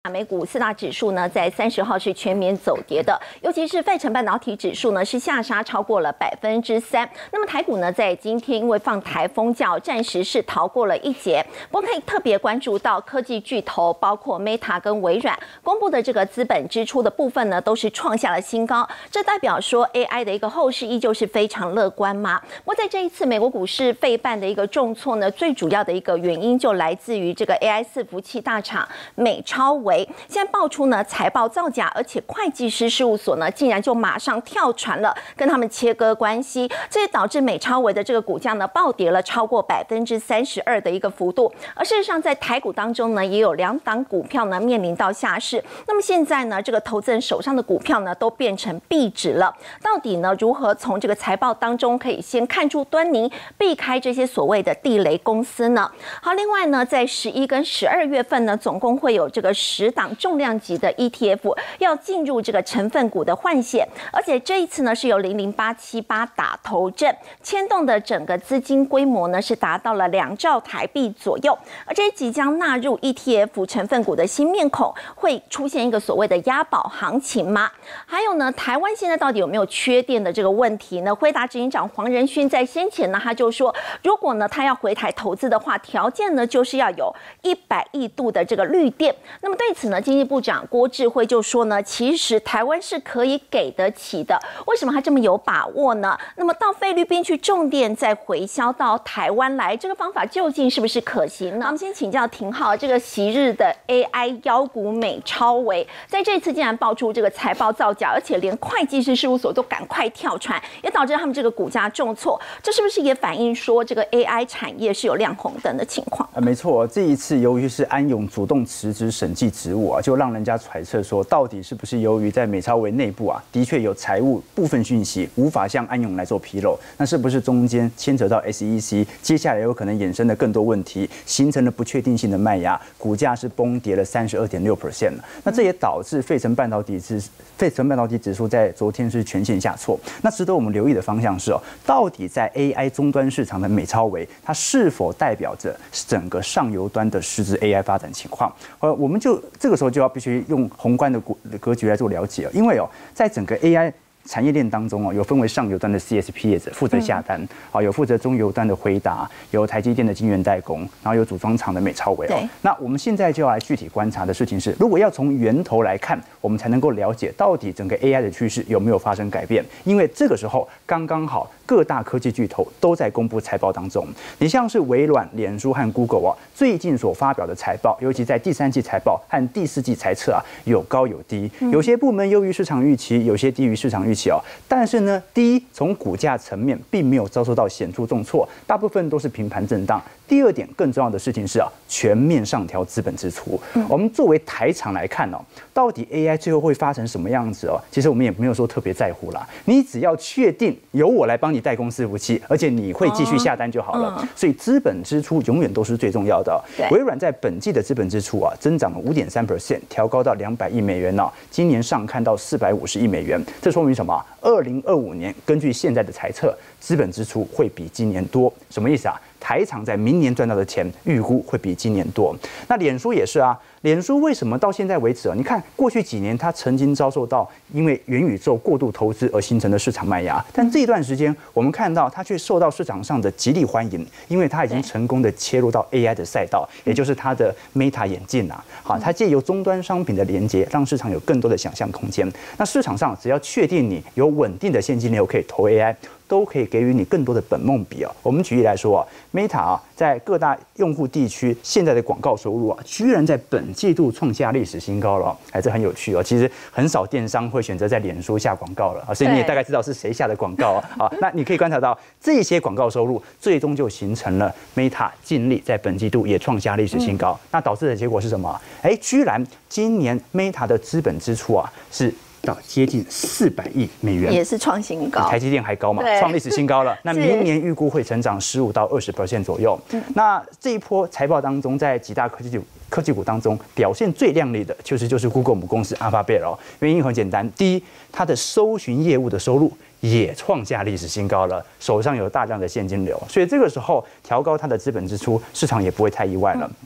美股四大指数呢，在30号是全面走跌的，尤其是费城半导体指数呢是下杀超过了3%。那么台股呢，在今天因为放台风假，暂时是逃过了一劫。不过可以特别关注到科技巨头，包括 Meta 跟微软公布的这个资本支出的部分呢，都是创下了新高。这代表说 AI 的一个后市依旧是非常乐观吗？不过在这一次美国股市费半的一个重挫呢，最主要的一个原因就来自于这个 AI 伺服器大厂美超微。现在爆出呢财报造假，而且会计师事务所呢竟然就马上跳船了，跟他们切割关系，这也导致美超微的这个股价呢暴跌了超过32%的一个幅度。而事实上，在台股当中呢，也有2档股票呢面临到下市。那么现在呢，这个投资人手上的股票呢都变成壁纸了。到底呢如何从这个财报当中可以先看出端倪，避开这些所谓的地雷公司呢？好，另外呢，在11跟12月份呢，总共会有这个10档重量级的 ETF 要进入这个成分股的换血，而且这一次呢是由00878打头阵，牵动的整个资金规模呢是达到了2兆台币左右。而这些即将纳入 ETF 成分股的新面孔，会出现一个所谓的押宝行情吗？还有呢，台湾现在到底有没有缺电的这个问题呢？辉达执行长黄仁勋在先前呢，他就说，如果呢他要回台投资的话，条件呢就是要有100亿度的这个绿电。那么对此呢，经济部长郭智慧就说呢，其实台湾是可以给得起的。为什么他这么有把握呢？那么到菲律宾去种电，再回销到台湾来，这个方法究竟是不是可行呢？我们先请教廷浩，这个昔日的 AI 妖股美超微，在这次竟然爆出这个财报造假，而且连会计师事务所都赶快跳船，也导致他们这个股价重挫。这是不是也反映说这个 AI 产业是有亮红灯的情况？ 没错，这一次由于是安永主动辞职审计职务啊，就让人家揣测说，到底是不是由于在美超微内部啊，的确有财务部分讯息无法向安永来做披露，那是不是中间牵扯到 SEC， 接下来有可能衍生的更多问题，形成了不确定性的卖压，股价是崩跌了32.6%。那这也导致费城半导体指数在昨天是全线下挫。那值得我们留意的方向是到底在 AI 终端市场的美超微，它是否代表着整个上游端的实质 AI 发展情况？我们就这个时候就要必须用宏观的格局来做了解，因为在整个 AI产业链当中有分为上游端的 CSP 业者负责下单，有负责中游端的辉达，有台积电的晶圆代工，然后有组装厂的美超微。那我们现在就要来具体观察的事情是，如果要从源头来看，我们才能够了解到底整个 AI 的趋势有没有发生改变。因为这个时候刚刚好，各大科技巨头都在公布财报当中。你像是微软、脸书和 Google 最近所发表的财报，尤其在第3季财报和第4季财测有高有低，有些部门优于市场预期，有些低于市场预期。但是呢，第一，从股价层面并没有遭受到显著重挫，大部分都是平盘震荡。第二点，更重要的事情是全面上调资本支出。我们作为台厂来看到底 AI 最后会发成什么样子其实我们也没有说特别在乎啦。你只要确定由我来帮你代工伺服器，而且你会继续下单就好了。所以资本支出永远都是最重要的。微软在本季的资本支出增长了5.3%，调高到200亿美元今年上看到450亿美元。这说明什么？2025年根据现在的财测，资本支出会比今年多。什么意思啊？台厂在明年赚到的钱预估会比今年多。那脸书也是脸书为什么到现在为止你看过去几年它曾经遭受到因为元宇宙过度投资而形成的市场卖压，但这一段时间我们看到它却受到市场上的极力欢迎，因为它已经成功的切入到 AI 的赛道，也就是它的 Meta 眼镜它借由终端商品的连接，让市场有更多的想象空间。那市场上只要确定你有稳定的现金流可以投 AI，都可以给予你更多的本梦比我们举例来说Meta 在各大用户地区现在的广告收入居然在本季度创下历史新高了这很有趣其实很少电商会选择在脸书下广告了所以你也大概知道是谁下的广告那你可以观察到这些广告收入最终就形成了 Meta 净利在本季度也创下历史新高。那导致的结果是什么？居然今年 Meta 的资本支出是到接近400亿美元， 也是创新高， 台积电还高嘛，创历史新高了。那明年预估会成长15%到20% 左右。那这一波财报当中，在几大科技股当中表现最亮丽的，就是 Google 母公司 Alphabet 原因很简单，第一，它的搜寻业务的收入也创下历史新高了，手上有大量的现金流，所以这个时候调高它的资本支出，市场也不会太意外了。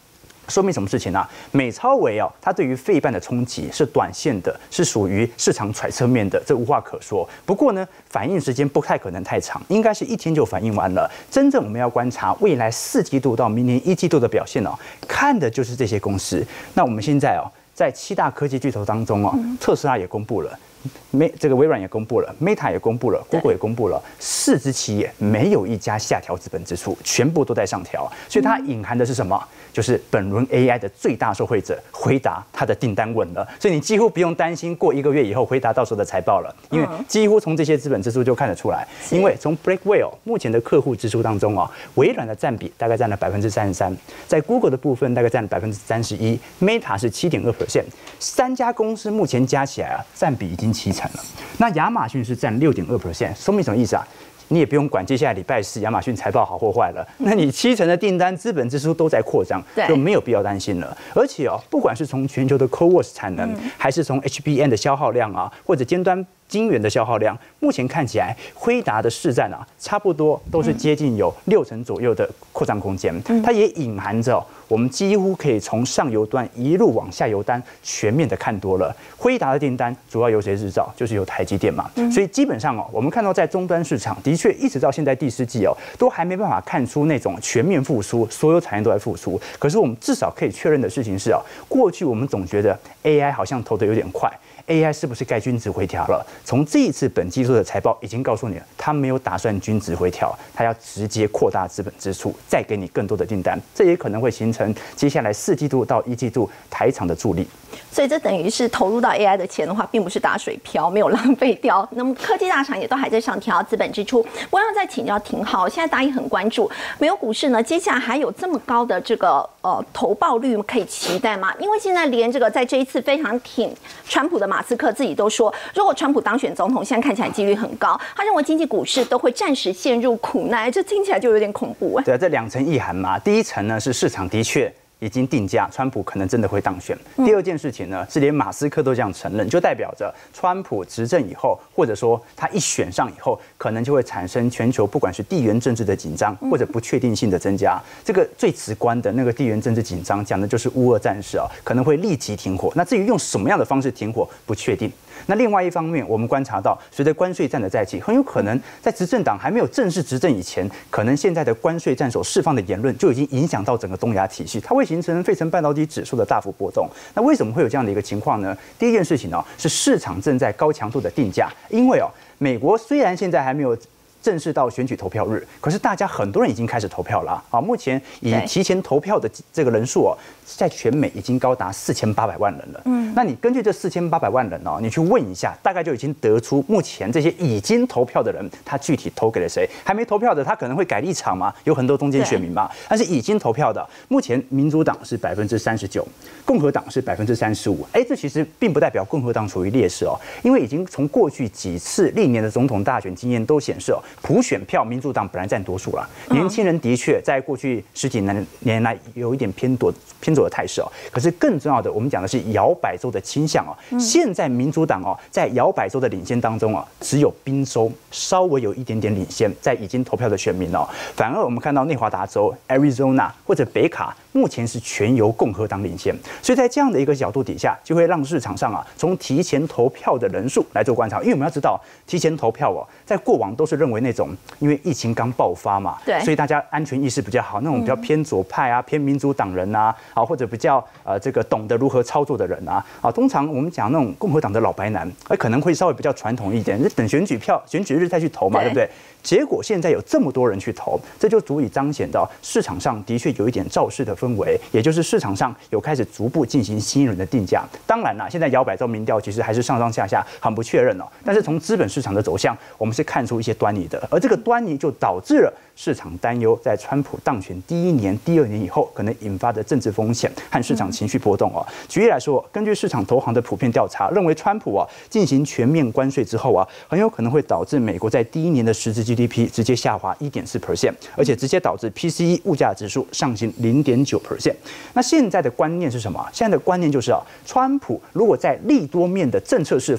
说明什么事情啊？美超微它对于费半的冲击是短线的，是属于市场揣测面的，这无话可说。不过呢，反应时间不太可能太长，应该是1天就反应完了。真正我们要观察未来4季度到明年1季度的表现看的就是这些公司。那我们现在在7大科技巨头当中特斯拉也公布了。这个微软也公布了 ，Meta 也公布了 ，Google 也公布了，4只企业没有一家下调资本支出，全部都在上调。所以它隐含的是什么？就是本轮 AI 的最大受惠者辉达，它的订单稳了，所以你几乎不用担心过1个月以后辉达到时候的财报了，因为几乎从这些资本支出就看得出来。因为从 Blackwell 目前的客户支出当中微软的占比大概占了33%，在 Google 的部分大概占了31%，Meta 是7.2%， 3家公司目前加起来占比已经70%了。那亚马逊是占6.2%，说明什么意思啊？你也不用管接下来礼拜4亚马逊财报好或坏了，那你70%的订单资本支出都在扩张，就没有必要担心了。而且不管是从全球的 CoWoS 产能，还是从 HBM 的消耗量或者尖端晶圆的消耗量，目前看起来辉达的市占差不多都是接近有60%左右的扩张空间。它也隐含着我们几乎可以从上游端一路往下游端全面的看多了。辉达的订单主要由谁制造？就是由台积电嘛。所以基本上我们看到在终端市场的确一直到现在第4季都还没办法看出那种全面复苏，所有产业都在复苏。可是我们至少可以确认的事情是过去我们总觉得 AI 好像投得有点快。AI 是不是该均值回调了？从这一次本季度的财报已经告诉你了，他没有打算均值回调，他要直接扩大资本支出，再给你更多的订单，这也可能会形成接下来4季度到1季度台厂的助力。 所以这等于是投入到 AI 的钱的话，并不是打水漂，没有浪费掉。那么科技大厂也都还在上调资本支出。我要再请教廷浩，现在大家也很关注美国股市呢，接下来还有这么高的这个投报率可以期待吗？因为现在连这个在这一次非常挺川普的马斯克自己都说，如果川普当选总统，现在看起来几率很高。他认为经济股市都会暂时陷入苦难，这听起来就有点恐怖对， 这2层意涵嘛。第一层呢是市场的确已经定价，川普可能真的会当选。第二件事情呢，是连马斯克都这样承认，就代表着川普执政以后，或者说他一选上以后，可能就会产生全球不管是地缘政治的紧张，或者不确定性的增加。这个最直观的那个地缘政治紧张，讲的就是乌俄战事可能会立即停火。那至于用什么样的方式停火，不确定。那另外一方面，我们观察到，随着关税战的再起，很有可能在执政党还没有正式执政以前，可能现在的关税战所释放的言论就已经影响到整个东亚体系，它会形成费城半导体指数的大幅波动。那为什么会有这样的一个情况呢？第一件事情是市场正在高强度的定价，因为美国虽然现在还没有正式到选举投票日，可是大家很多人已经开始投票了目前以提前投票的这个人数在全美已经高达4800万人了。那你根据这4800万人你去问一下，大概就已经得出目前这些已经投票的人，他具体投给了谁？还没投票的，他可能会改立场嘛，有很多中间选民嘛。但是已经投票的，目前民主党是39%，共和党是35%。这其实并不代表共和党处于劣势因为已经从过去几次历年的总统大选经验都显示普选票民主党本来占多数了。年轻人的确在过去10几年来有一点偏左的态势可是更重要的，我们讲的是摇摆州的倾向现在民主党在摇摆州的领先当中只有宾州稍微有一点点领先，在已经投票的选民反而我们看到内华达州、Arizona 或者北卡目前是全由共和党领先。所以在这样的一个角度底下，就会让市场上从提前投票的人数来做观察。因为我们要知道，提前投票在过往都是认为那种因为疫情刚爆发嘛，所以大家安全意识比较好，那种比较偏左派偏民主党人或者比较这个懂得如何操作的人通常我们讲那种共和党的老白男，可能会稍微比较传统一点，等选举日再去投嘛，对不对？结果现在有这么多人去投，这就足以彰显到市场上的确有一点造势的氛围，也就是市场上有开始逐步进行新一轮的定价。当然啦，现在摇摆州民调其实还是上上下下很不确认但是从资本市场的走向，我们是看出一些端倪的，而这个端倪就导致了市场担忧在川普当选第1年、第2年以后可能引发的政治风险和市场情绪波动举例来说，根据市场投行的普遍调查，认为川普进行全面关税之后很有可能会导致美国在第1年的实质GDP 直接下滑1.4%，而且直接导致 PCE 物价指数上行0.9%。那现在的观念是什么？现在的观念就是川普如果在利多面的政策释放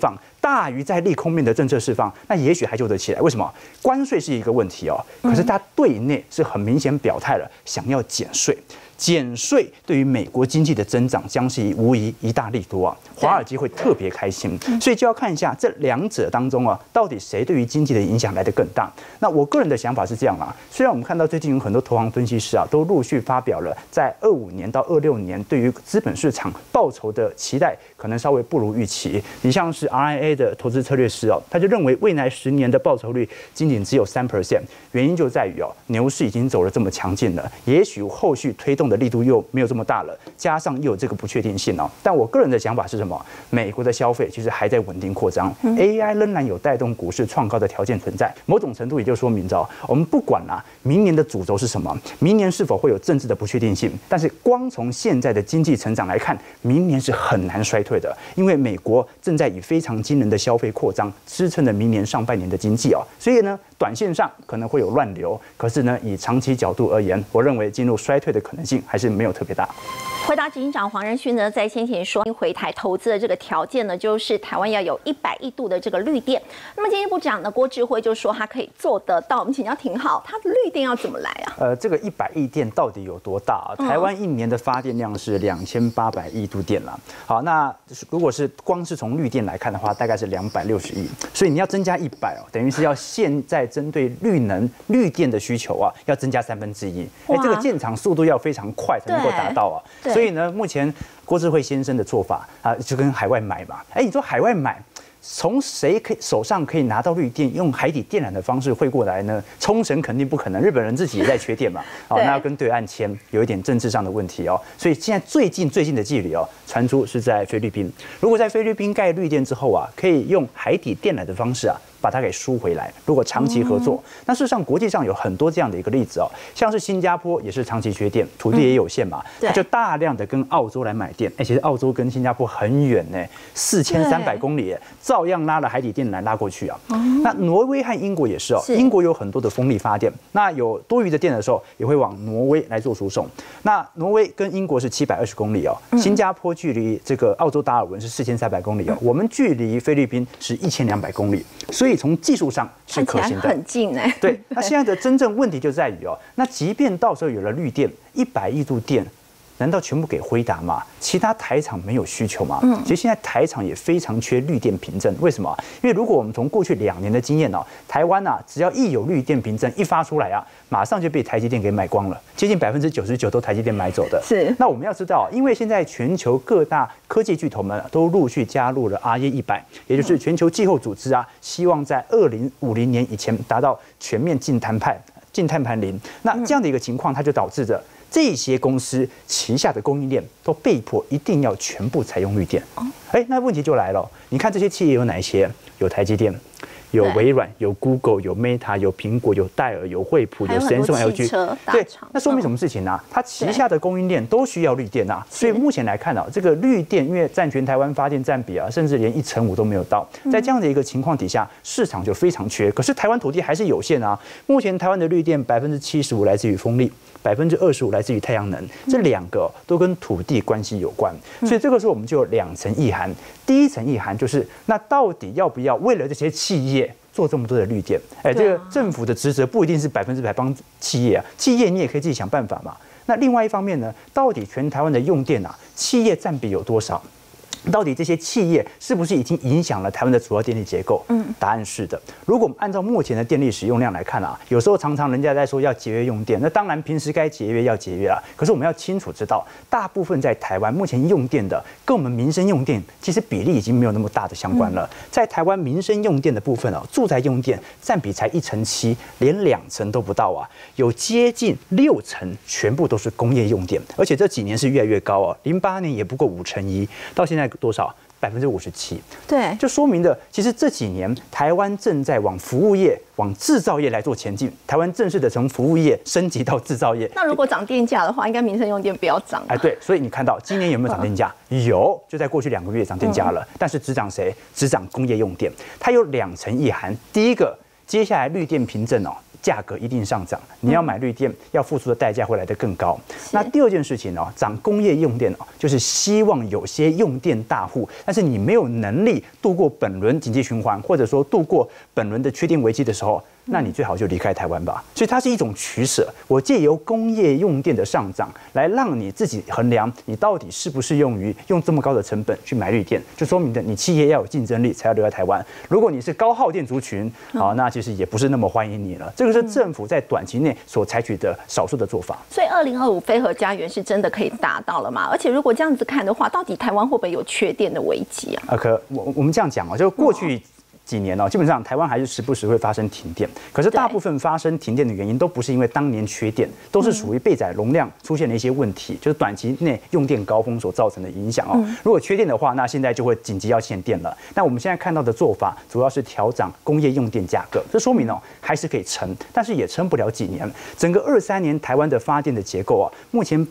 大于在利空面的政策释放，那也许还救得起来。为什么？关税是一个问题哦，可是它对内是很明显表态了，想要减税。减税对于美国经济的增长将是无疑一大利多啊，华尔街会特别开心，所以就要看一下这两者当中啊，到底谁对于经济的影响来得更大。那我个人的想法是这样啊，虽然我们看到最近有很多投行分析师啊，都陆续发表了在25年到26年对于资本市场报酬的期待，可能稍微不如预期。你像是 RIA 的投资策略师哦，他就认为未来10年的报酬率仅仅只有3%，原因就在于哦，牛市已经走了这么强劲了，也许后续推动的力度又没有这么大了，加上又有这个不确定性哦。但我个人的想法是什么？美国的消费其实还在稳定扩张，AI 仍然有带动股市创高的条件存在。某种程度也就说明着，我们不管啦，明年的主轴是什么，明年是否会有政治的不确定性，但是光从现在的经济成长来看，明年是很难衰退的，因为美国正在以非常惊人的消费扩张支撑着明年上半年的经济哦。所以呢，短线上可能会有乱流，可是呢，以长期角度而言，我认为进入衰退的可能性还是没有特别大。 回答执行长黄仁勋呢，在先前说回台投资的这个条件呢，就是台湾要有100亿度的这个绿电。那么经济部长呢郭智慧就说他可以做得到。我们请教廷浩，他的绿电要怎么来啊？ 这个100亿电到底有多大啊？台湾一年的发电量是2800亿度电了。好，那如果是光是从绿电来看的话，大概是260亿。所以你要增加100哦，等于是要现在针对绿电的需求啊，要增加1/3。这个建厂速度要非常快才能够达到啊。所以呢，目前郭智慧先生的做法啊，就跟海外买嘛。你说海外买，从谁手上可以拿到绿电，用海底电缆的方式汇过来呢？冲绳肯定不可能，日本人自己也在缺电嘛。那要跟对岸签，有一点政治上的问题哦。所以现在最近的距离哦，传出是在菲律宾。如果在菲律宾盖绿电之后啊，可以用海底电缆的方式啊，把它给输回来。如果长期合作，那事实上国际上有很多这样的一个例子哦，像是新加坡也是长期缺电，土地也有限嘛，它就大量的跟澳洲来买电。其实澳洲跟新加坡很远呢，4300公里，照样拉了海底电缆拉过去啊。那挪威和英国也是哦，英国有很多的风力发电，那有多余的电的时候，也会往挪威来做输送。那挪威跟英国是720公里哦，新加坡距离这个澳洲达尔文是4300公里哦，我们距离菲律宾是1200公里，所以从技术上是可行的， 很近哎。 对，那现在的真正问题就在于哦，那即便到时候有了绿电，100亿度电，难道全部给辉达吗？其他台厂没有需求吗？其实现在台厂也非常缺绿电凭证，为什么？因为如果我们从过去2年的经验哦，台湾啊，只要一有绿电凭证一发出来啊，马上就被台积电给买光了，接近99%都台积电买走的。 是。 那我们要知道，因为现在全球各大科技巨头们都陆续加入了 RE100，也就是全球气候组织啊，希望在2050年以前达到全面净碳排零。那这样的一个情况，它就导致着这些公司旗下的供应链都被迫一定要全部采用绿电。那问题就来了，你看这些企业有哪些？有台积电，有微软，有 Google， 有 Meta， 有苹果，有戴尔，有惠普，有神送 LG， 对，那说明什么事情呢？它旗下的供应链都需要绿电啊。所以目前来看啊，这个绿电因为占全台湾发电占比啊，甚至连1/5都没有到。在这样的一个情况底下，市场就非常缺。可是台湾土地还是有限啊。目前台湾的绿电75%来自于风力，25%来自于太阳能，这2个都跟土地关系有关。所以这个时候我们就有2层意涵。第一层意涵就是，那到底要不要为了这些企业做这么多的绿电？这个政府的职责不一定是100%帮企业啊，企业你也可以自己想办法嘛。那另外一方面呢，到底全台湾的用电啊，企业占比有多少？到底这些企业是不是已经影响了台湾的主要电力结构？答案是的。如果我们按照目前的电力使用量来看啊，有时候常常人家在说要节约用电，那当然平时该节约要节约啊。可是我们要清楚知道，大部分在台湾目前用电的，跟我们民生用电其实比例已经没有那么大的相关了。在台湾民生用电的部分啊，住宅用电占比才1/7，连2成都不到啊，有接近6成全部都是工业用电，而且这几年是越来越高啊，08年也不过1/5，到现在多少？57%，对，就说明的，其实这几年台湾正在往服务业、往制造业来做前进。台湾正式的从服务业升级到制造业。 那如果涨电价的话，应该民生用电不要涨。 对，所以你看到今年有没有涨电价？有，就在过去2个月涨电价了。但是只涨谁？只涨工业用电。它有2层意涵。第一个，接下来绿电凭证哦， 价格一定上涨，你要买绿电要付出的代价会来得更高。那第二件事情涨工业用电就是希望有些用电大户，但是你没有能力度过本轮经济循环，或者说度过本轮的缺电危机的时候，那你最好就离开台湾吧。所以它是一种取舍，我借由工业用电的上涨来让你自己衡量你到底适不适用于用这么高的成本去买绿电，就说明的你企业要有竞争力才要留在台湾。如果你是高耗电族群，那其实也不是那么欢迎你了。这个是政府在短期内所采取的少数的做法。 所以2025非核家园是真的可以达到了吗？而且如果这样子看的话，到底台湾会不会有缺电的危机啊？ 我们这样讲就过去几年基本上台湾还是时不时会发生停电，可是大部分发生停电的原因都不是因为当年缺电，都是属于备载容量出现了一些问题，就是短期内用电高峰所造成的影响如果缺电的话，那现在就会紧急要限电了。那我们现在看到的做法主要是调涨工业用电价格，这说明还是可以撑，但是也撑不了几年。整个23年台湾的发电的结构目前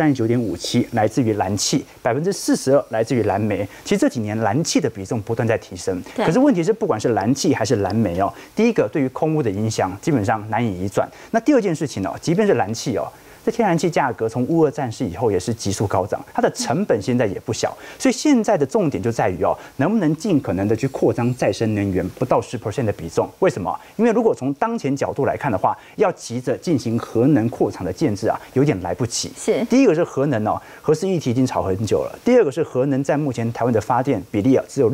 39.57%来自于燃气，42%来自于燃煤。其实这几年燃气的比重不断在提升，可是问题是不管是燃气还是燃煤第一个对于空污的影响基本上难以移转。那第二件事情即便是燃气这天然气价格从乌俄战事以后也是急速高涨，它的成本现在也不小，所以现在的重点就在于能不能尽可能的去扩张再生能源，不到10% 的比重。为什么？因为如果从当前角度来看的话，要急着进行核能扩厂的建制有点来不及。 是第一个是核能核四议题已经吵很久了。第二个是核能在目前台湾的发电比例只有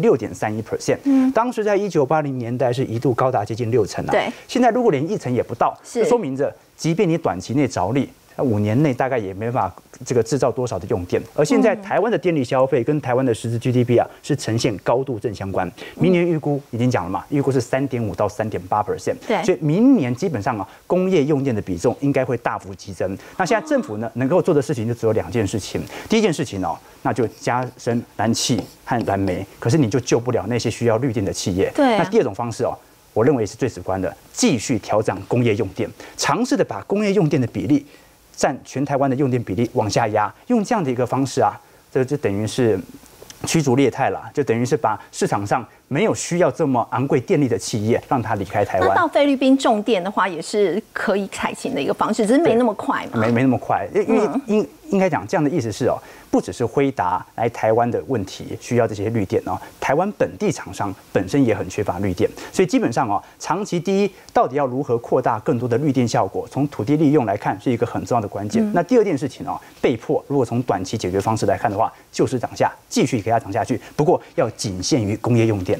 6.31%，当时在1980年代是一度高达接近60% 对， 现在如果连1成也不到，就说明着即便你短期内着力，5年内大概也没办法制造多少的用电。而现在台湾的电力消费跟台湾的实质 GDP 是呈现高度正相关。明年预估已经讲了嘛，预估是3.5到3.8%。 对， 所以明年基本上工业用电的比重应该会大幅激增。那现在政府呢能够做的事情就只有2件事情。第一件事情那就加深燃气和燃煤，可是你就救不了那些需要绿电的企业。 对那第二种方式我认为是最直观的，继续调涨工业用电，尝试的把工业用电的比例占全台湾的用电比例往下压，用这样的一个方式这就等于是驱逐劣汰了，就等于是把市场上没有需要这么昂贵电力的企业让它离开台湾。 那到菲律宾种电的话，也是可以采行的一个方式，只是没那么快嘛。 没那么快，因为应该讲这样的意思是不只是辉达来台湾的问题需要这些绿电台湾本地厂商本身也很缺乏绿电，所以基本上长期第一，到底要如何扩大更多的绿电效果，从土地利用来看是一个很重要的关键。那第二件事情被迫如果从短期解决方式来看的话，就是涨价，继续给它涨下去，不过要仅限于工业用电。